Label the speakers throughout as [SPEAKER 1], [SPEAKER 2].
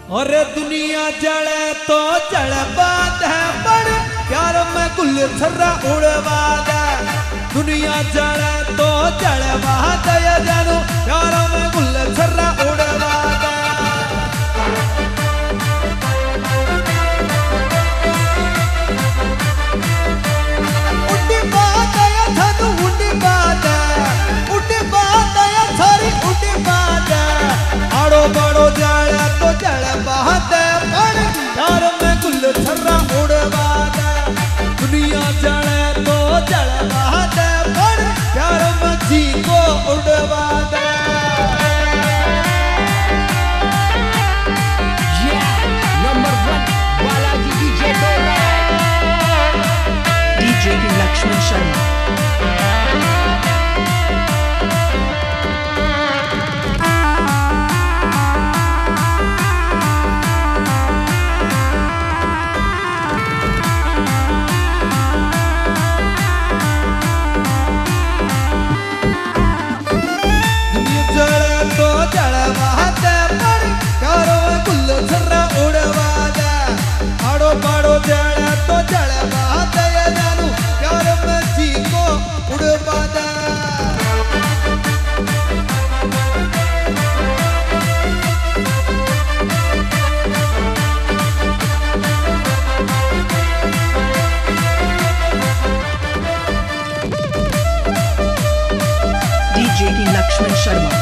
[SPEAKER 1] और दुनिया जले तो जल बात है पर प्यार में गुल छर्रा उड़वा दे। दुनिया जले तो जल बात है जानू प्यार में गुल छर्रा उड़वा दे। उड़ी बात है थानू उड़ी बात है, उड़ी बात है थारी उड़ी बात है। आड़ो बाड़ो जले तो जल बात है पर प्यार में गुल छर्रा उड़वा दे। दुनिया जले तो जल बात है पर प्यार में जी को उड़वा दे।
[SPEAKER 2] नंबर 1 बालाजी डीजे डीजे की लक्ष्मण शर्मा। लक्ष्मण शर्मा।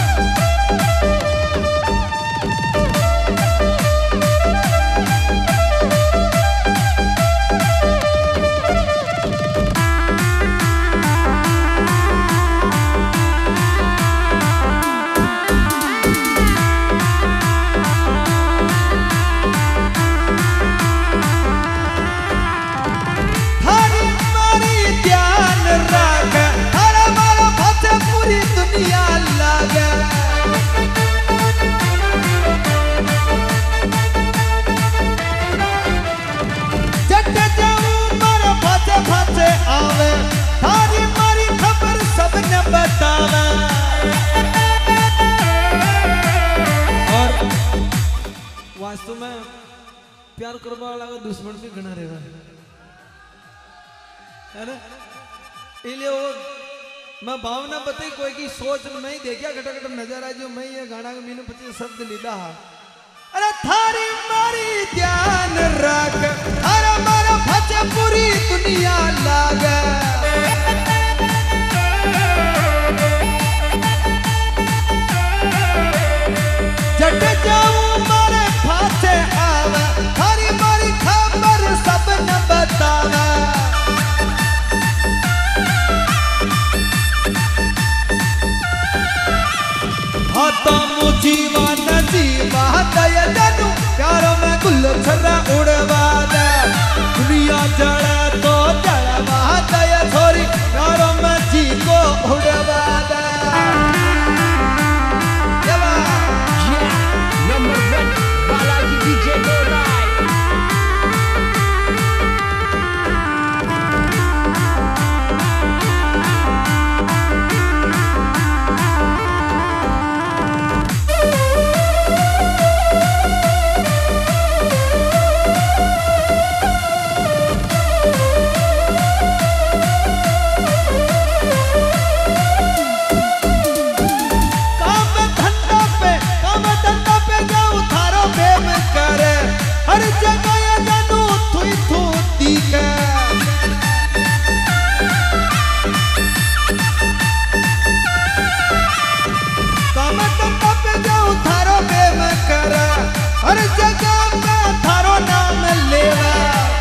[SPEAKER 1] वास्तव में प्यार करवा वाला दुश्मन भी घना रहेगा है ना। इसलिए वो मैं भावना बताई कोई की सोच नहीं देखिया घटाघट नजर आ जो मैं ये गाना का मैंने 25 शब्द लीधा। अरे थारी मारी ध्यान रख अरे मारा फचे पूरी दुनिया लागे। जट जाऊं मारे फाचे आवे थारी मारी खबर सब न बतावे। हाथा मुझीवा न जीवा दया जानू प्यार में गुल छर्रा उड़वा दे। दुनिया जले तो जलवा दया छोरी प्यार में जी को उड़वा दे।
[SPEAKER 2] नंबर 1 बालाजी डीजे
[SPEAKER 1] हर जगह जानू थुई थूती के काम धंधा पे जाऊं थारो बेम कर हर जगह में थारो नाम लेवा।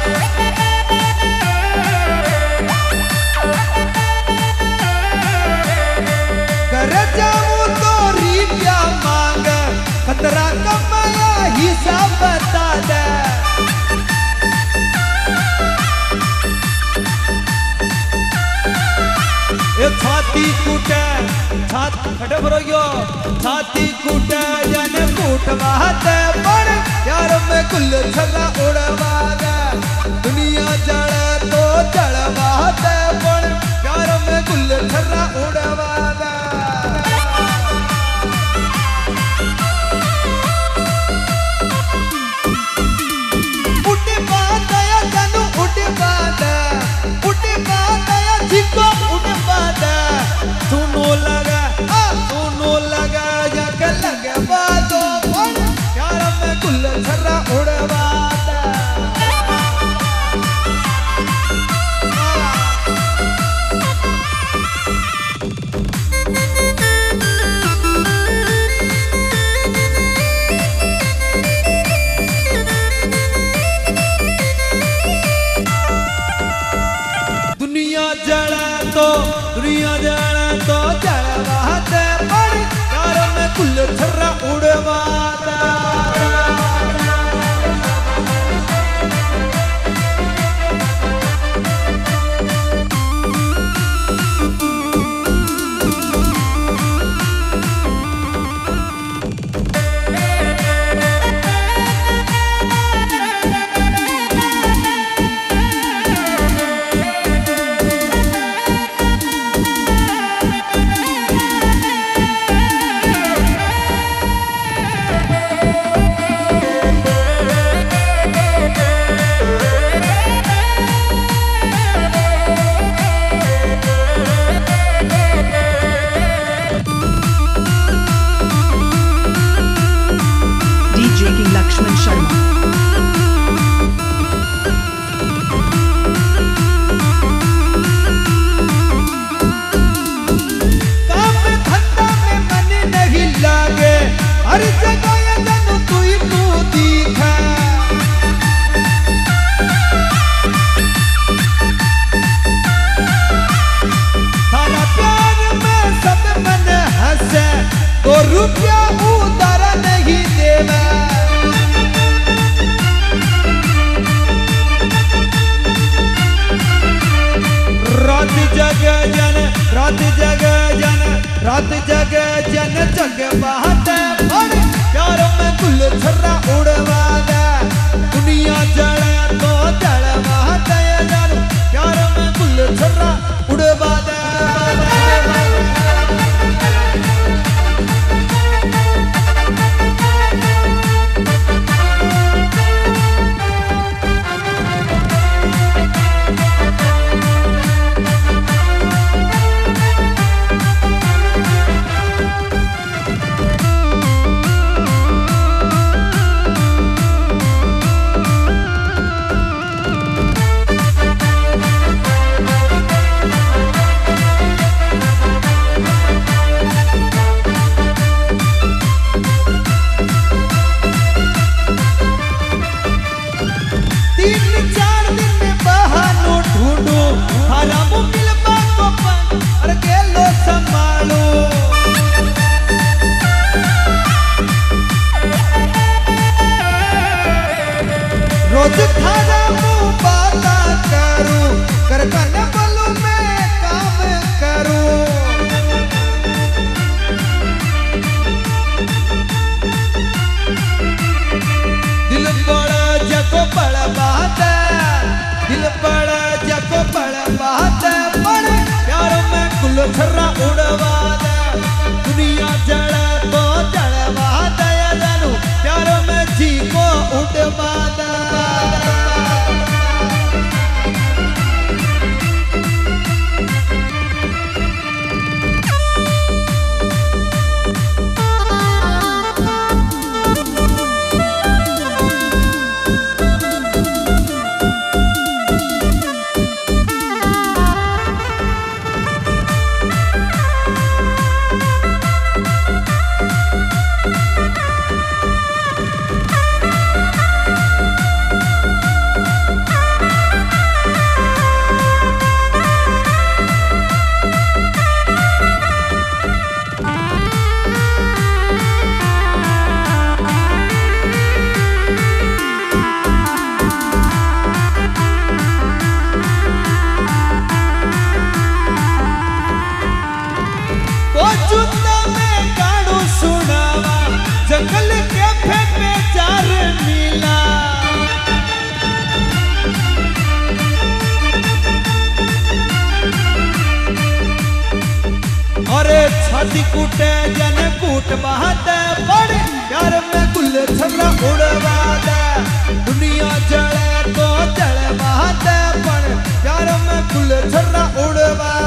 [SPEAKER 1] कर जाऊं तो रिया मांग खतरा कमाया हिसाब बता दे। छाती कूटे छाती खड़े भरोगियो छाती कूटे जन कूटवा दे पर यार में गुल छर्रा उड़वा दे। दुनिया जले तो जलवा दे पर यार में गुल छर्रा उड़वा दे। दुनिया जले तो जलवा दे पण प्यार में गुल छर्रा उड़वा दे
[SPEAKER 2] DJ King Lakshman Sharma.
[SPEAKER 1] काम धंधा में मन नहीं लागे हर जगह ये जनु तू ही तू दिखे थारा प्यार में सब मन हंसे तो रुपया उधार नहीं देवे रात जगह जन रात जगह जन रात जगह जन जग बहाते पण प्यार में गुल छर्रा उड़वा दे दुनिया जले तो जलवा दे जन प्यार में गुल छर्रा उड़वा दे रोज थारा मुँह बाता करूं कर कन बोलू मैं काम करूं दिल बड़ा जको बड़ा बात है दिल बड़ा जको बड़ा बात है बड़े प्यार में गुल छर्रा उड़वा दे दुनिया जले तो जलवा दे जानू प्यार में जी को उड़वा दे जंगल के फेंके चार मीला अरे छाती कूटे जन कूट बहाते बड़े प्यार में गुल छर्रा उड़वा दे दुनिया जले तो जल बहाते बड़े प्यार में गुल छर्रा उड़वा